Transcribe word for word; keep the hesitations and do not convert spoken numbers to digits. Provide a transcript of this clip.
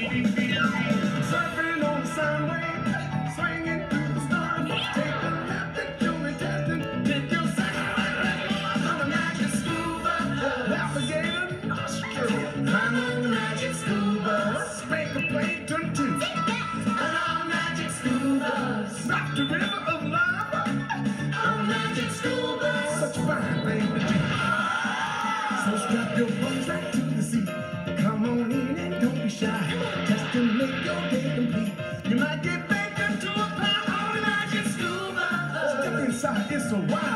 Surfing on the sound wave, swinging through the storm. Take a left and you'll be testing. Pick your second right on the magic scuba. Alligator nostril. I'm on the magic scuba. Spank a plane, turn two. And on magic scuba. Rock the river of lava. On magic scuba. Such a fine thing to do. So strap your bones right to the seat. Come on in and don't be shy. Just to make your day complete. You might get baked into a pie on the magic scuba. Step inside, it's so wild.